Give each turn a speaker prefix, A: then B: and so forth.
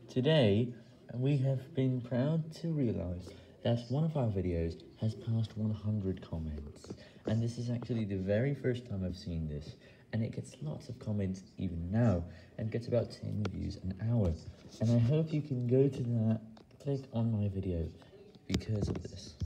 A: Today, we have been proud to realize that one of our videos has passed 100 comments, and this is actually the very first time I've seen this, and it gets lots of comments even now, and gets about 10 views an hour, and I hope you can go to that, click on my video, because of this.